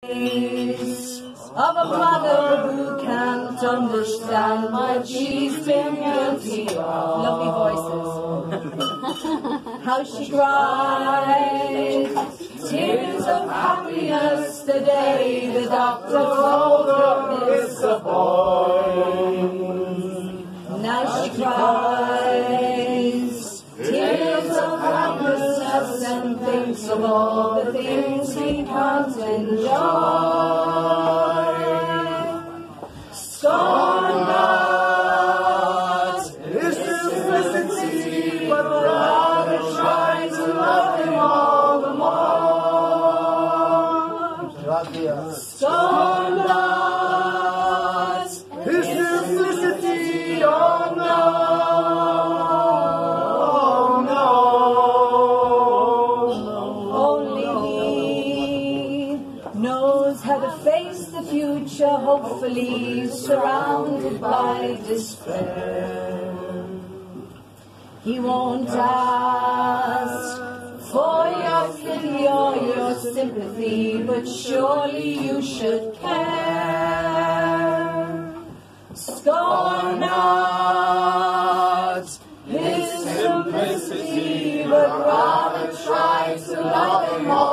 Of a mother who can't understand what she's been guilty of. Lovely voices. How she cries tears of happiness the day the doctor told her it's a boy. Now she cries tears of happiness and thinks of all the things he can't enjoy. Scorn not his simplicity, but rather try to love him all the more. Scorn not his simplicity, oh no, only he knows how to face the future, hopefully surrounded by despair. He won't ask for your pity or your sympathy, but surely you should care. Scorn not his simplicity, but rather try to love him all.